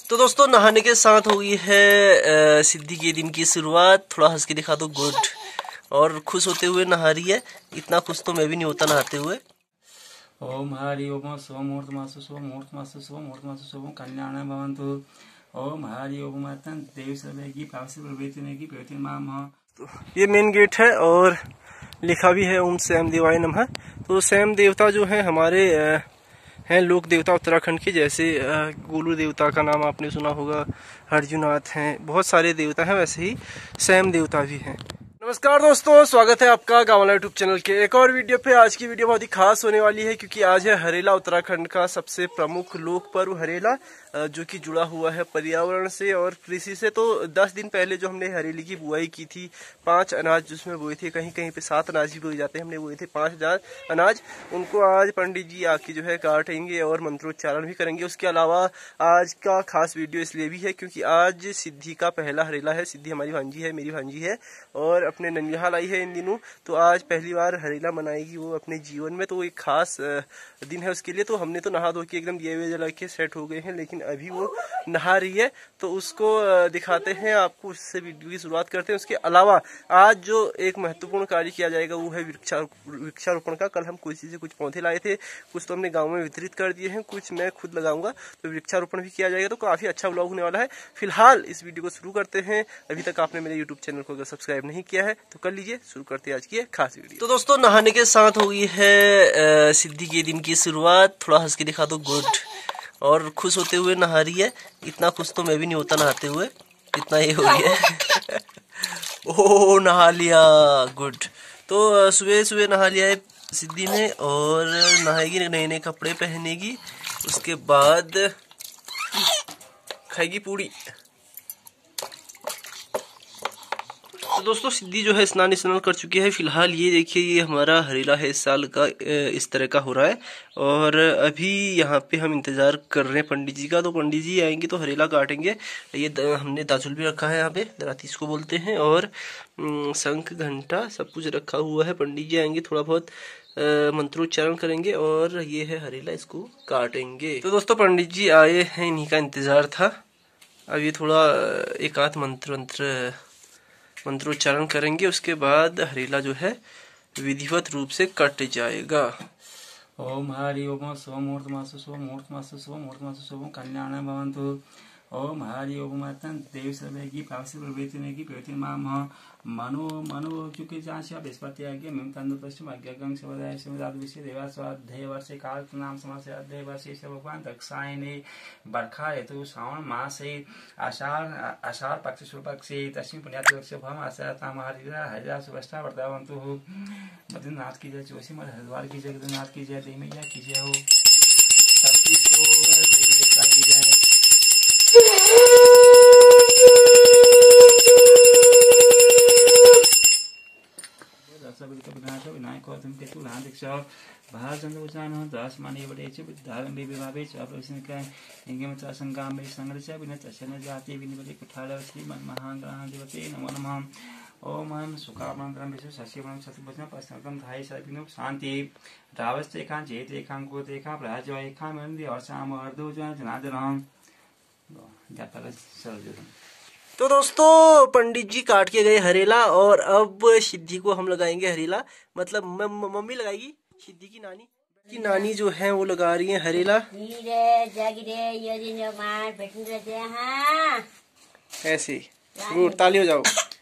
तो दोस्तों नहाने के साथ हो गई है सिद्धि के दिन की शुरुआत। थोड़ा हंस के दिखा दो, गुड। और खुश होते हुए नहा रही है। इतना खुश तो मैं भी नहीं होता नहाते हुए। ओम हरि ओम शुभमुहूर्तमास्तु शुभमुहूर्तमास्तु शुभमुहूर्तमास्तु शुभं कल्याणं भवन्तु। ओम हरि ओम मातन देव सर्वेगी पावसी प्रवेतनेगी प्रवेतन मामः। तो ये मेन गेट है और लिखा भी है ओम सैम देवाय नमः। तो सैम देवता जो है हमारे हैं लोक देवता उत्तराखंड के। जैसे गोलू देवता का नाम आपने सुना होगा, अर्जुनाथ हैं, बहुत सारे देवता हैं, वैसे ही सैम देवता भी हैं। नमस्कार दोस्तों, स्वागत है आपका गाँव वाला यूट्यूब चैनल के एक और वीडियो पे। आज की वीडियो बहुत ही खास होने वाली है क्योंकि आज है हरेला, उत्तराखंड का सबसे प्रमुख लोक पर्व हरेला, जो कि जुड़ा हुआ है पर्यावरण से और कृषि से। तो 10 दिन पहले जो हमने हरेली की बुआई की थी, 5 अनाज जिसमें बोए थे, कहीं कहीं पे 7 अनाज भी बोए जाते हैं, हमने बोए थे 5 अनाज। उनको आज पंडित जी आके जो है काटेंगे और मंत्रोच्चारण भी करेंगे। उसके अलावा आज का खास वीडियो इसलिए भी है क्योंकि आज सिद्धि का पहला हरेला है। सिद्धि हमारी भांजी है, मेरी भांजी है और अपने ननिहाल आई है इन दिनों। तो आज पहली बार हरेला मनाएगी वो अपने जीवन में, तो एक खास दिन है उसके लिए। तो हमने तो नहा धो के एकदम दिए हुए जला के सेट हो गए हैं, लेकिन अभी वो नहा रही है तो उसको दिखाते हैं आपको। उससे वीडियो की शुरुआत करते हैं। उसके अलावा आज जो एक महत्वपूर्ण कार्य किया जाएगा वो है वृक्षारोपण का। कल हम किसी से कुछ पौधे लाए थे, कुछ तो हमने गाँव में वितरित कर दिए हैं, कुछ मैं खुद लगाऊंगा। तो वृक्षारोपण भी किया जाएगा, तो काफी अच्छा व्लॉग होने वाला है। फिलहाल इस वीडियो को शुरू करते हैं। अभी तक आपने मेरे यूट्यूब चैनल को अगर सब्सक्राइब नहीं किया है तो कर लीजिए। शुरू करते हैं आज की खास वीडियो। तो दोस्तों नहाने के साथ हो गई है सिद्धि के दिन की शुरुआत। थोड़ा हंस के दिखा दो, गुड। और खुश होते हुए नहा रही है। इतना खुश तो मैं भी नहीं होता नहाते हुए, इतना ही हो गया है। ओह नहा लिया, गुड। तो सुबह सुबह नहा लिया है सिद्धि ने और नहाएगी, नए नए कपड़े पहनेगी, उसके बाद खाएगी पूड़ी। तो दोस्तों सिद्धि जो है स्नान कर चुकी है। फिलहाल ये देखिए, ये हमारा हरेला है इस साल का, इस तरह का हो रहा है। और अभी यहाँ पे हम इंतजार कर रहे हैं पंडित जी का। तो पंडित जी आएंगे तो हरेला काटेंगे। ये हमने दाचुल भी रखा है यहाँ पे, दरातीस को बोलते हैं, और शंख घंटा सब कुछ रखा हुआ है। पंडित जी आएंगे, थोड़ा बहुत मंत्रोच्चारण करेंगे और ये है हरेला, इसको काटेंगे। तो दोस्तों पंडित जी आए हैं, इन्हीं का इंतजार था। अब ये थोड़ा एक आध मंत्रोच्चारण करेंगे, उसके बाद हरेला जो है विधिवत रूप से कट जाएगा। ओम हरि ओम शुभमुहूर्तमास्तु शुभमुहूर्तमास्तु शुभमुहूर्तमास्तु शुभं कल्याणं भवन्तु। ओम हरि ओम मातन देव सर्वेगी पावसी प्रवेतनेगी प्रवेतन मामः। मनो मनो चुके जांच्या बृहस्पति आज्ञा मिम तंदु पश्चिम आज्ञागं शिवदाय शिवदाद विषय देवा स्वाध्याय वर्षे काल नाम समासे अध्याय वर्षे भगवान दक्षायने बरखा ऋतु श्रावण मासे आषाढ़ पक्ष शुक्ल पक्षे तस्मिन् पुण्यात् वर्षे भम आसाताम हरिरा सुभष्टा वर्धवन्तु। बद्रीनाथ की जय, जोशी मठ हरिद्वार की जय, केदारनाथ की जय, देवी मैया की जय हो, शक्ति देवी देवता की जय। विनायक केतु भारत चंद्र उचान दास माने बड़े विधारम विभावे चाप्रश्न का इंगम चा संगाम में संग्रह विनत चन जाति विनिबले कुठाल श्री मन महाग्रह देवते नमो नमः। ओम हम सुखामंत्रम विष्णु सस्यवनं सतुभस्म पस्मकं धाय सर्विनो शांति रावस्तेखां जेतेखां गोतेखां प्राजोएखां मंदि और शाम अर्धो जनार्दनम जाता चल। तो दोस्तों पंडित जी काट के गए हरेला और अब सिद्धि को हम लगाएंगे हरेला। मतलब मम्मी लगाएगी, सिद्धि की नानी जो है वो लगा रही है हरेला। ऐसे गुड, ताली हो जाओ।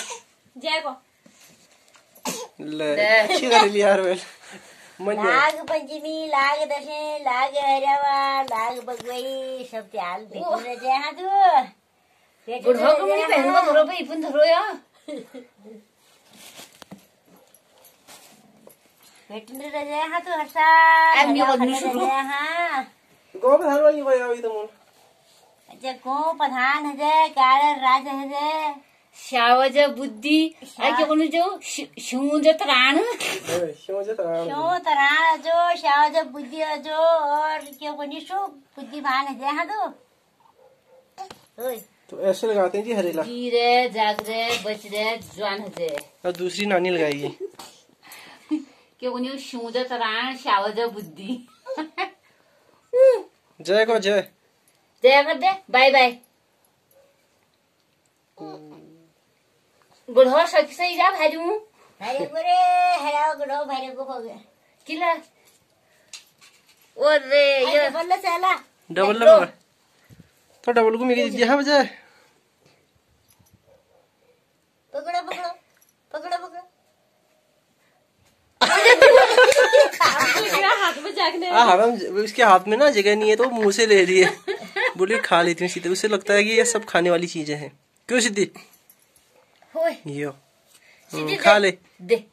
अच्छी हरेली यार। लाग पंचमी, लाग दशे, लाग हरवा, लाग बगवई, सब त्याल भेटून जय हा तू। बुढ़ो को मेरी बहन को धरो पे इपन धरो या बेटन रे जय हा तो हर्षा अब मी बदनी शुरू हां गो प्रधान वाली भाई अभी तो मोन अच्छा को प्रधान है जय काल राज है जय शावज बुद्धि आई के बोलू जो शिवज तराण जो शावज बुद्धि जो और क्यों बनी सो बुद्धिमान है जय हा तो ऐसे लगाते हैं जी हरेला। जी रे जाग रे बच रे जवान है। और दूसरी नानी लगाएगी क्यों बोलू शिवज तराण शावज बुद्धि। जय को जय जय कर दे, बाय बाय। गुढ़ो सही जा भाजू हरे गोरे हराओ गुड़ो भाई को हो गया किला और ये बोल चला डबल लगा तो डबल को मेरी यहाँ बजाय पकड़ो पकड़ो पकड़ो पकड़ो हाथ में जागने उसके हाथ में ना जगह नहीं है तो मुंह से ले रही है। बोली खा लेती हूँ सीधे, उससे लगता है कि ये सब खाने वाली चीजें हैं। क्यों सिद्धि? यो खा ले दे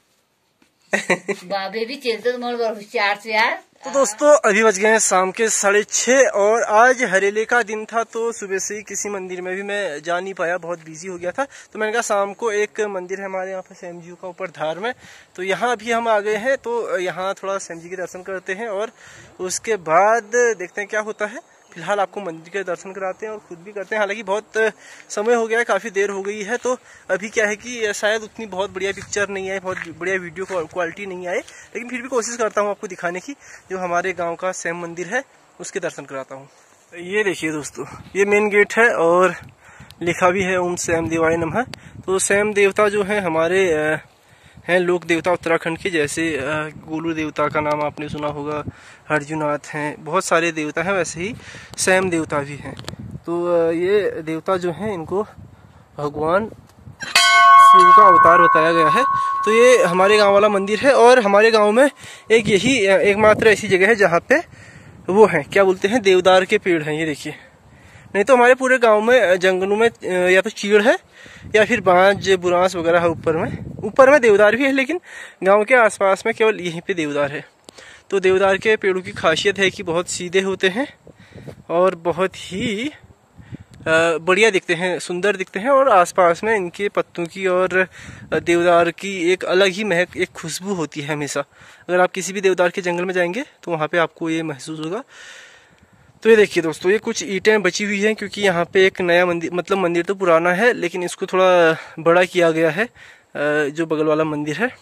बाबे भी चलते तो मोर होशियार से यार। तो दोस्तों अभी बज गए हैं शाम के 6:30 और आज हरेले का दिन था तो सुबह से ही किसी मंदिर में भी मैं जा नहीं पाया, बहुत बिजी हो गया था। तो मैंने कहा शाम को एक मंदिर है हमारे यहाँ पर सैम जी का ऊपर धार में, तो यहाँ अभी हम आ गए हैं। तो यहाँ थोड़ा सैम जी के दर्शन करते हैं और उसके बाद देखते हैं क्या होता है। फिलहाल आपको मंदिर के दर्शन कराते हैं और खुद भी करते हैं। हालांकि बहुत समय हो गया है, काफ़ी देर हो गई है, तो अभी क्या है कि शायद उतनी बहुत बढ़िया पिक्चर नहीं आए, बहुत बढ़िया वीडियो क्वालिटी नहीं आए, लेकिन फिर भी कोशिश करता हूँ आपको दिखाने की। जो हमारे गांव का सैम मंदिर है उसके दर्शन कराता हूँ। ये देखिए दोस्तों, ये मेन गेट है और लिखा भी है ओम सैम देवाय नमः। तो सैम देवता जो है हमारे हैं लोक देवता उत्तराखंड के, जैसे गोलू देवता का नाम आपने सुना होगा, हरजुनाथ हैं, बहुत सारे देवता हैं, वैसे ही सैम देवता भी हैं। तो ये देवता जो हैं इनको भगवान शिव का अवतार बताया गया है। तो ये हमारे गांव वाला मंदिर है और हमारे गांव में एक यही एकमात्र ऐसी जगह है जहाँ पे वो है क्या बोलते हैं देवदार के पेड़ हैं। ये देखिए, नहीं तो हमारे पूरे गांव में जंगलों में या तो चीड़ है या फिर बांज बुरांस वगैरह है। ऊपर में देवदार भी है, लेकिन गांव के आसपास में केवल यहीं पे देवदार है। तो देवदार के पेड़ों की खासियत है कि बहुत सीधे होते हैं और बहुत ही बढ़िया दिखते हैं, सुंदर दिखते हैं, और आसपास में इनके पत्तों की और देवदार की एक अलग ही महक, एक खुशबू होती है हमेशा। अगर आप किसी भी देवदार के जंगल में जाएंगे तो वहाँ पे आपको ये महसूस होगा। तो ये देखिए दोस्तों, ये कुछ ईंटें बची हुई हैं क्योंकि यहाँ पे एक नया मंदिर, मतलब मंदिर तो पुराना है लेकिन इसको थोड़ा बड़ा किया गया है। जो बगल वाला मंदिर है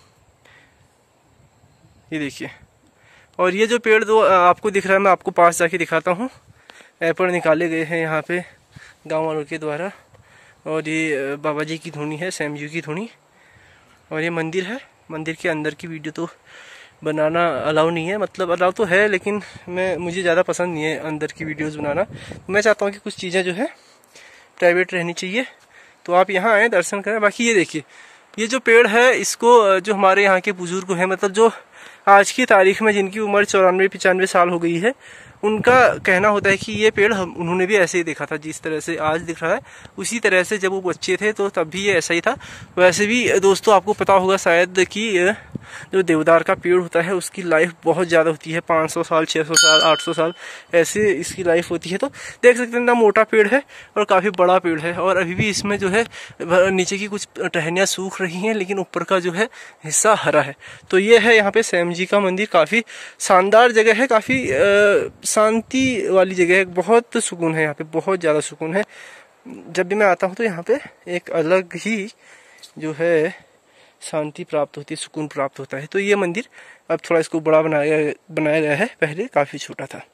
ये देखिए, और ये जो पेड़ दो आपको दिख रहा है मैं आपको पास जाके दिखाता हूँ। एप्पल निकाले गए हैं यहाँ पे गांव वालों के द्वारा, और ये बाबा जी की धुनी है, सैम जी की धुनी, और ये मंदिर है। मंदिर के अंदर की वीडियो तो बनाना अलाउ नहीं है, मतलब अलाउ तो है लेकिन मुझे ज़्यादा पसंद नहीं है अंदर की वीडियोस बनाना। मैं चाहता हूँ कि कुछ चीज़ें जो है प्राइवेट रहनी चाहिए। तो आप यहाँ आएँ, दर्शन करें। बाकी ये देखिए, ये जो पेड़ है इसको जो हमारे यहाँ के बुजुर्ग हैं, मतलब जो आज की तारीख में जिनकी उम्र 94-95 साल हो गई है, उनका कहना होता है कि ये पेड़ उन्होंने भी ऐसे ही देखा था, जिस तरह से आज दिख रहा है उसी तरह से जब वो बच्चे थे तो तब भी ये ऐसा ही था। वैसे भी दोस्तों आपको पता होगा शायद कि जो देवदार का पेड़ होता है उसकी लाइफ बहुत ज़्यादा होती है, 500 साल, 600 साल, 800 साल ऐसे इसकी लाइफ होती है। तो देख सकते हैं ना, मोटा पेड़ है और काफ़ी बड़ा पेड़ है, और अभी भी इसमें जो है नीचे की कुछ टहनियाँ सूख रही हैं लेकिन ऊपर का जो है हिस्सा हरा है। तो ये है यहाँ पे सैम जी का मंदिर। काफ़ी शानदार जगह है, काफ़ी शांति वाली जगह है, बहुत सुकून है यहाँ पे, बहुत ज़्यादा सुकून है। जब भी मैं आता हूँ तो यहाँ पे एक अलग ही जो है शांति प्राप्त होती है, सुकून प्राप्त होता है। तो ये मंदिर अब थोड़ा इसको बड़ा बनाया गया है, पहले काफ़ी छोटा था।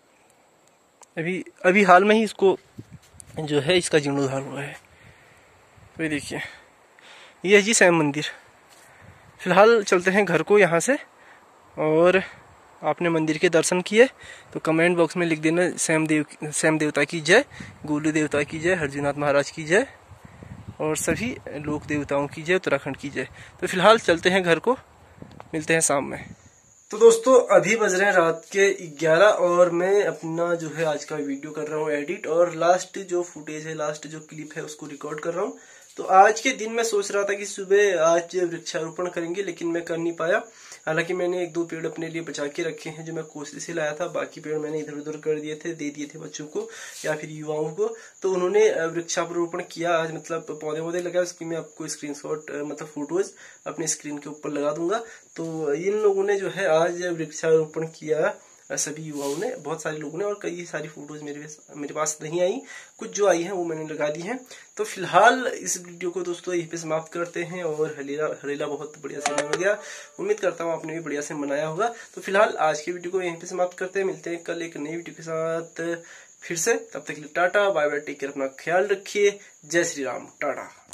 अभी हाल में ही इसको जो है इसका जीर्णोद्धार हुआ है। तो ये देखिए, ये है जी सैम मंदिर। फिलहाल चलते हैं घर को यहाँ से, और आपने मंदिर के दर्शन किए तो कमेंट बॉक्स में लिख देना सैम देवता की जय, गोलू देवता की जय, हरजुनाथ महाराज की जय, और सभी लोक देवताओं की जय, उत्तराखंड की जय। तो फिलहाल चलते हैं घर को, मिलते हैं शाम में। तो दोस्तों अभी बज रहे हैं रात के 11 और मैं अपना जो है आज का वीडियो कर रहा हूँ एडिट, और लास्ट जो फुटेज है, लास्ट जो क्लिप है उसको रिकॉर्ड कर रहा हूँ। तो आज के दिन मैं सोच रहा था कि सुबह आज वृक्षारोपण करेंगे, लेकिन मैं कर नहीं पाया। हालांकि मैंने 1-2 पेड़ अपने लिए बचा के रखे हैं जो मैं कोशिश से लाया था, बाकी पेड़ मैंने इधर उधर कर दिए थे, दे दिए थे बच्चों को या फिर युवाओं को। तो उन्होंने वृक्षारोपण किया आज, मतलब पौधे लगाए, उसकी मैं आपको स्क्रीनशॉट मतलब फोटोज अपने स्क्रीन के ऊपर लगा दूंगा। तो इन लोगों ने जो है आज वृक्षारोपण किया, सभी युवाओं ने, बहुत सारे लोगों ने, और कई सारी फोटोज मेरे पास नहीं आई, कुछ जो आई हैं वो मैंने लगा दी हैं। तो फिलहाल इस वीडियो को दोस्तों यहीं पे समाप्त करते हैं, और हरेला बहुत बढ़िया से मना गया, उम्मीद करता हूँ आपने भी बढ़िया से मनाया होगा। तो फिलहाल आज की वीडियो को यहीं पे समाप्त करते हैं, मिलते हैं कल एक नई वीडियो के साथ फिर से। तब तक के लिए tata bye bye, take care, अपना ख्याल रखिए, जय श्री राम, टाटा।